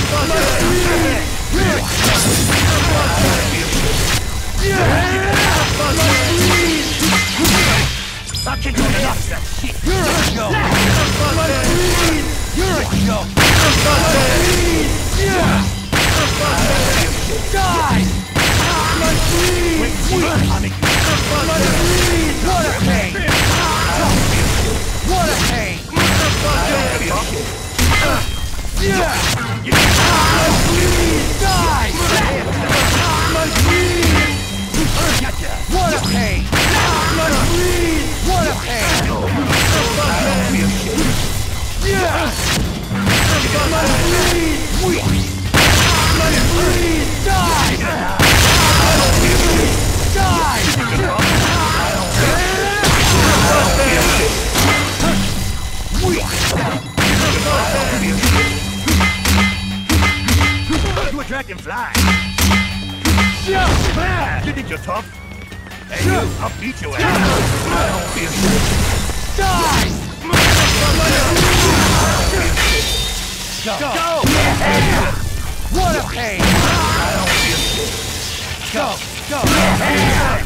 I'll kick you in the nuts, that shit. You're a joke. You're a joke. Die! What a pain! What a pain! Die! What a pain! What a pain! You a dragonfly! You think you're tough? Hey, you, I'll beat your ass! I don't feel shit! Die! Go! What a pain! I don't feel shit! Go! Die!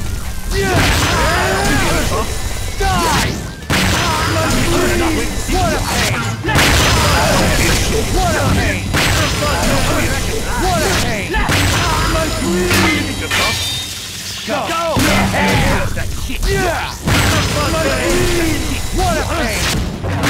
What a pain! I don't feel shit! What a pain! What a pain! You think you're tough? Go! What's that shit? What a pain!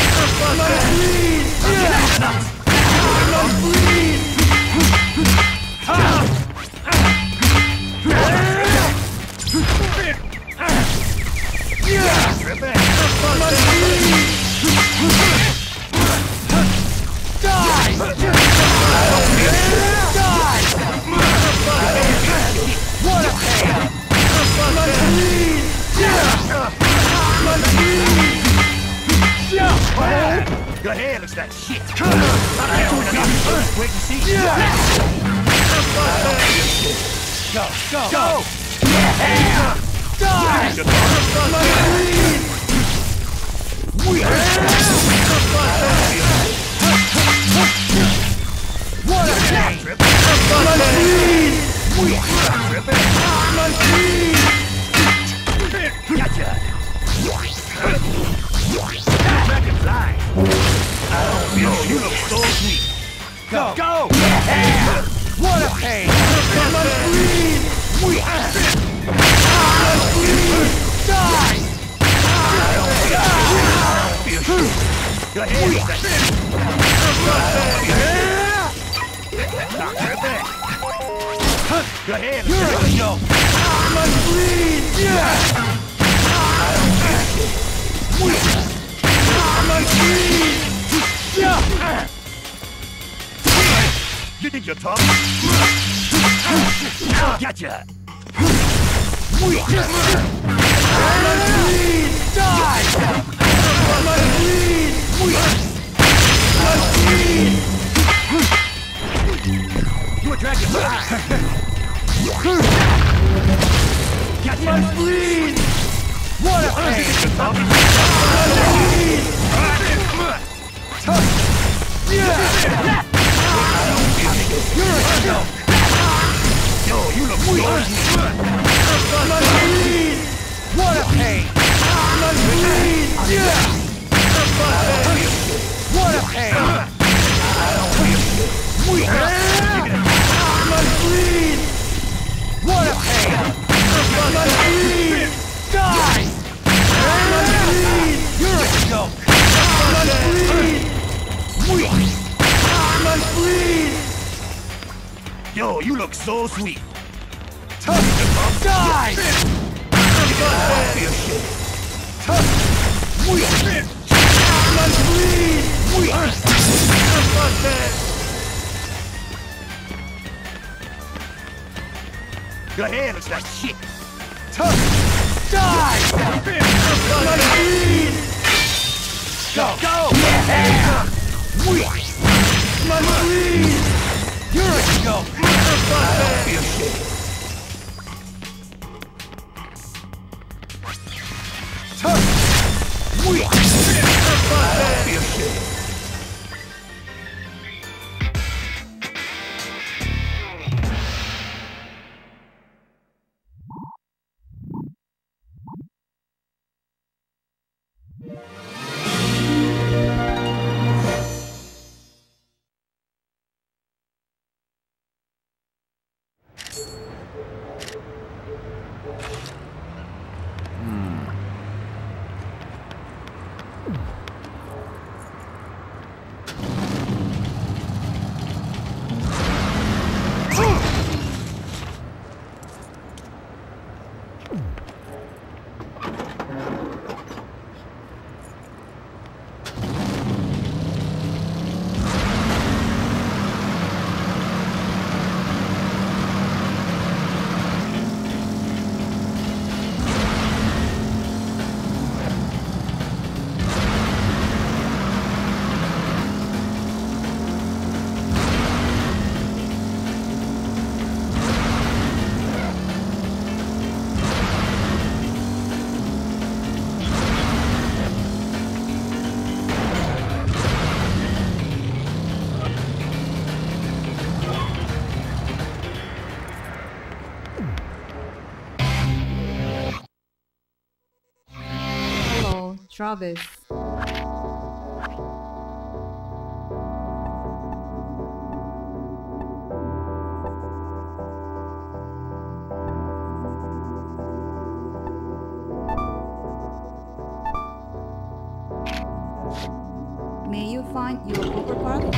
Your hair looks like shit. I'm doing enough. Wait and see. Go! Die! What a pain! Gotcha! Dragonfly! I don't feel you look so sweet! Go! What a pain! Die! Your head is like Your head is You're a joke! You think you're tough? Gotcha! You a dragonfly! Gotcha! Bleed! What a pain! You're a joke! Yo, you look so What a pain! What a pain! What a pain! Die! You're a joke! Yo, you look so sweet. Die! Your hair looks like shit. Die! Go! You're a joke! I don't feel shit. I don't feel shit. Travis. May you find your overpass?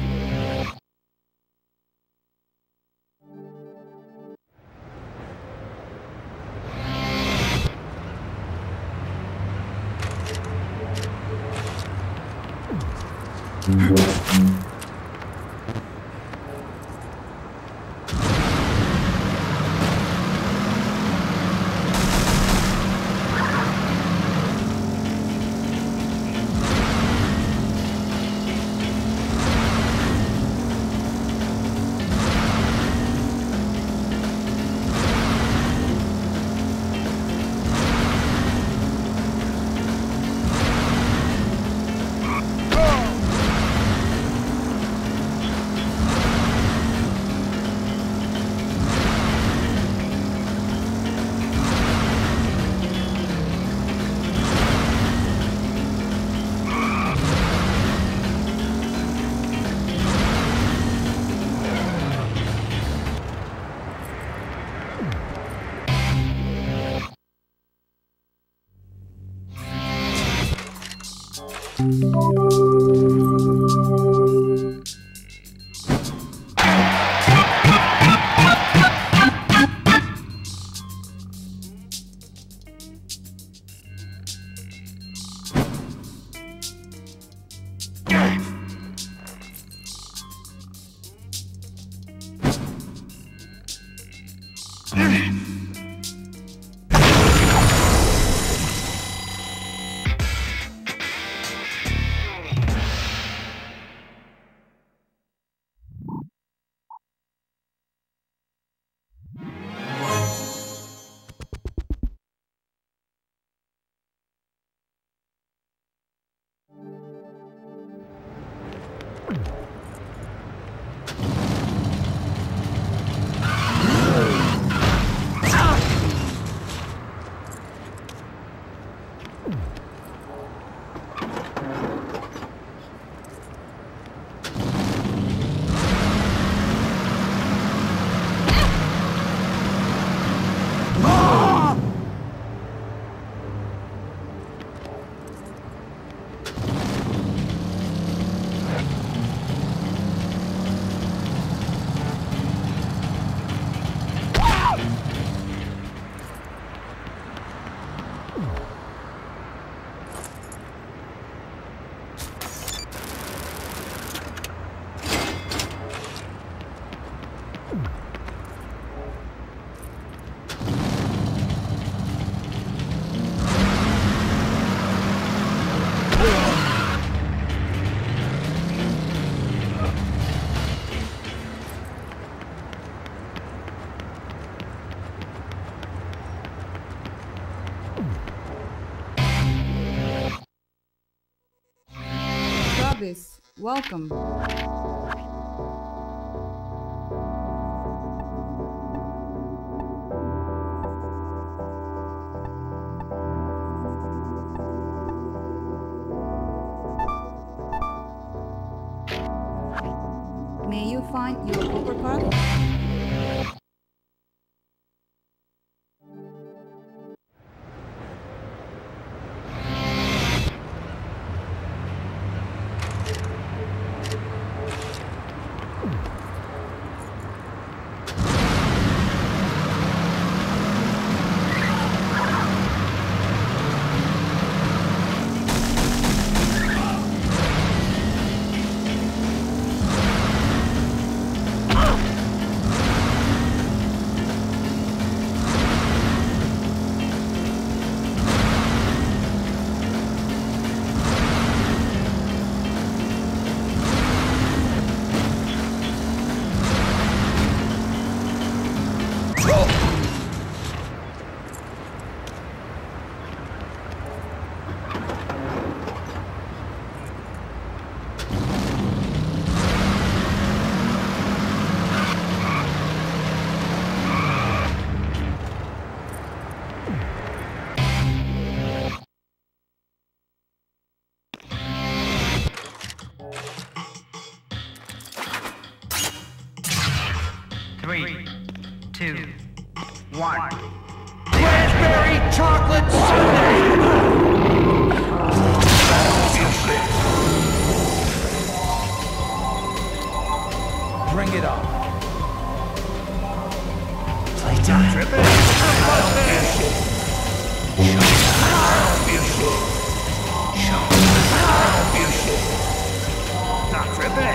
Travis, welcome. May you find your overpass? 3, 2, 1. Raspberry chocolate sundae! Bring it on. Playtime. Tripping. Not tripping.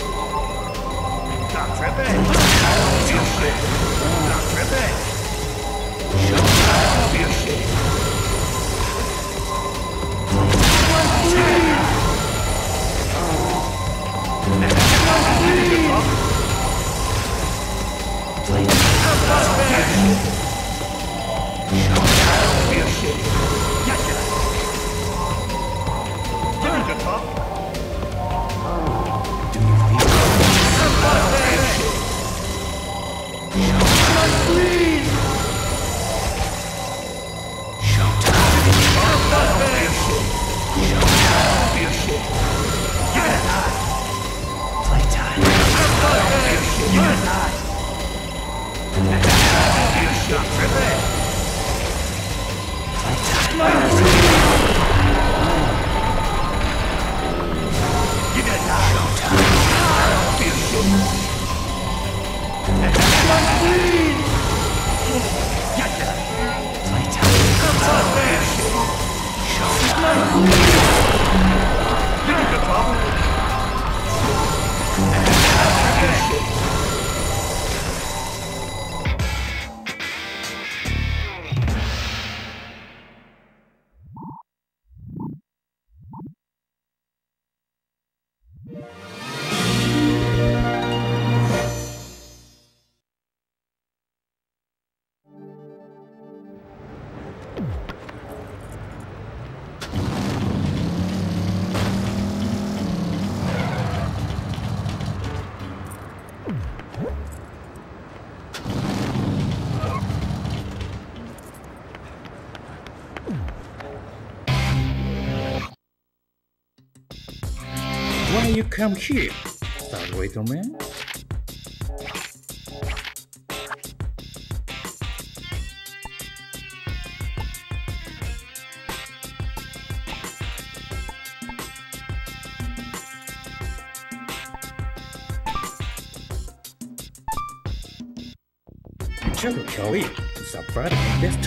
Not tripping. Not tripping. Why you come here, Star Waiter Man? Trevor Kelly is a bad investor.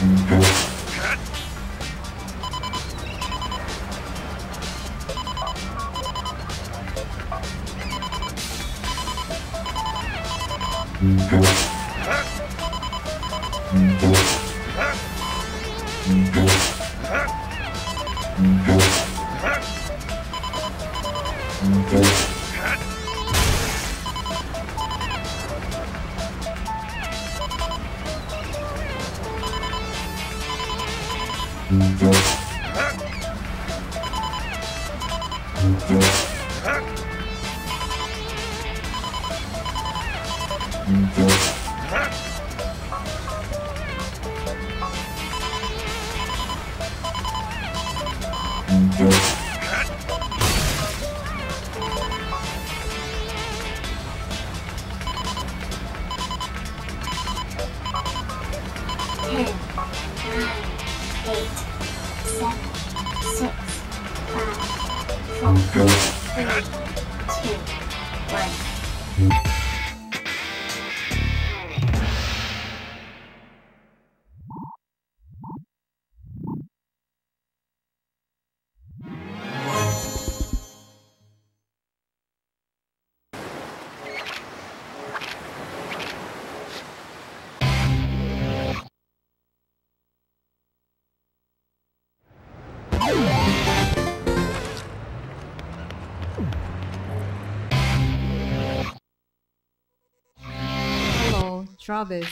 Hello, Travis.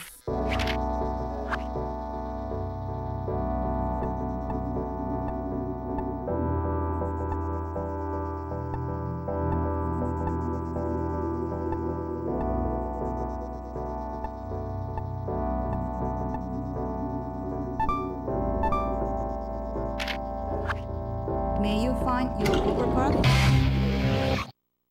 May you find your Cooper path?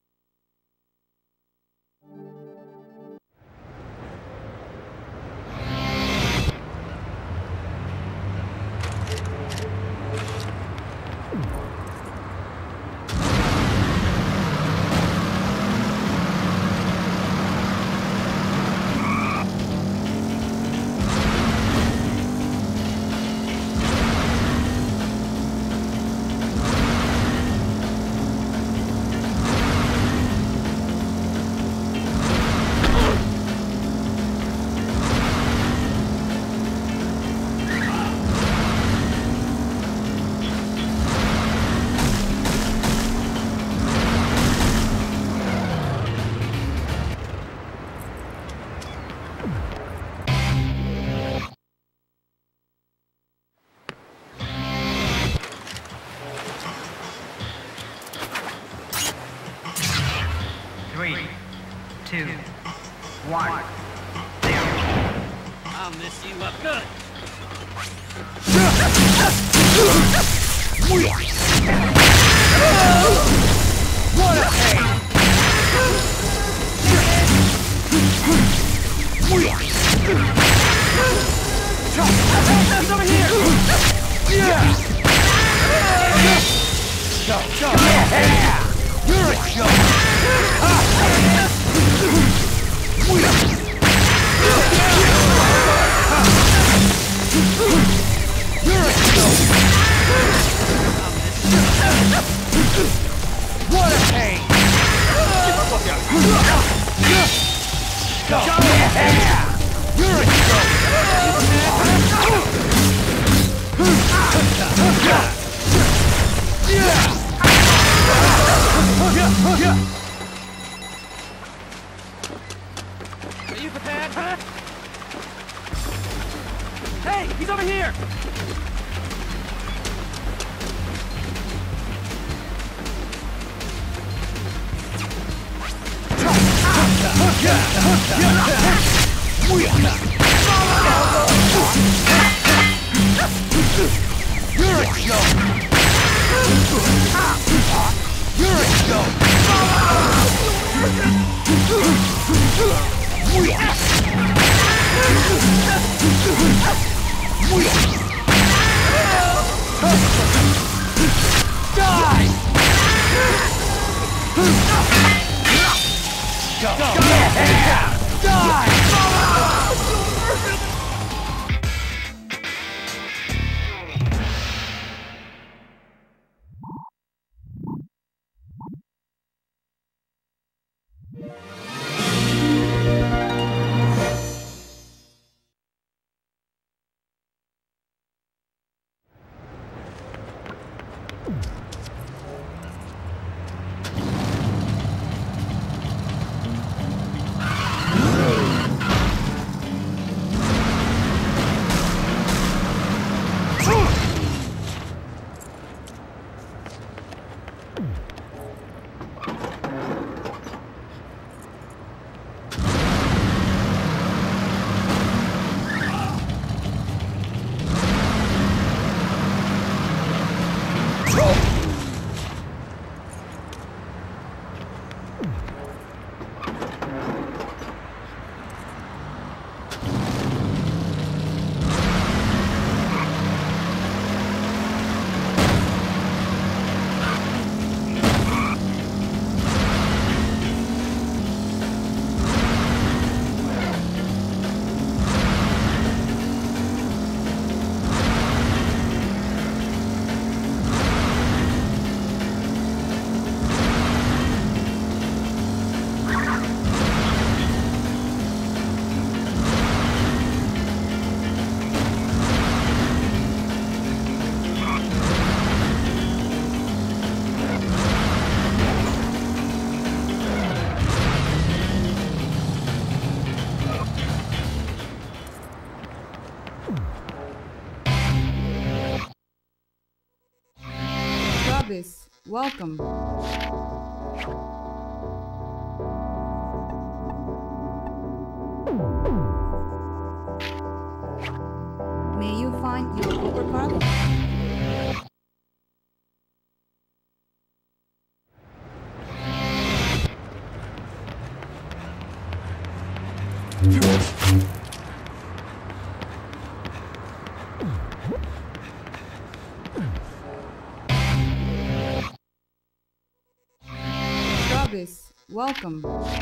Three, two, one. I'll mess you up good. What a pain! He's over here! Yeah! You're a joke! What a pain! Get the fuck out! You're a joke! Are you prepared? Huh? Hey, he's over here! You're a joke! You're a joke! Die! Go! Die! Travis, welcome. May you find your poker card? Travis, welcome.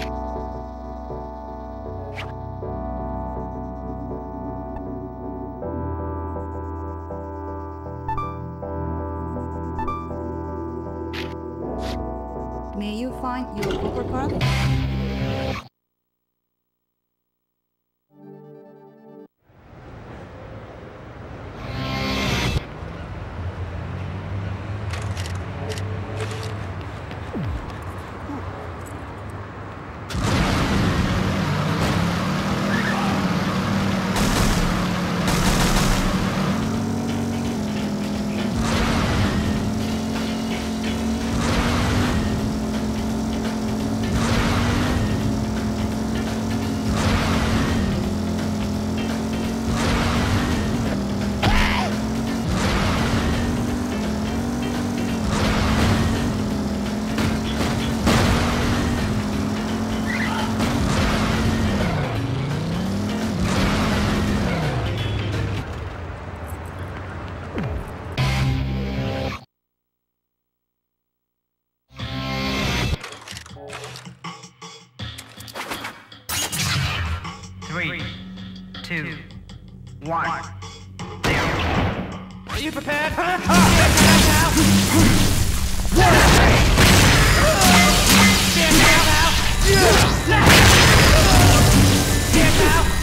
May you find your poker card? Three, two, one. Are you prepared? Stand down now! Stand down!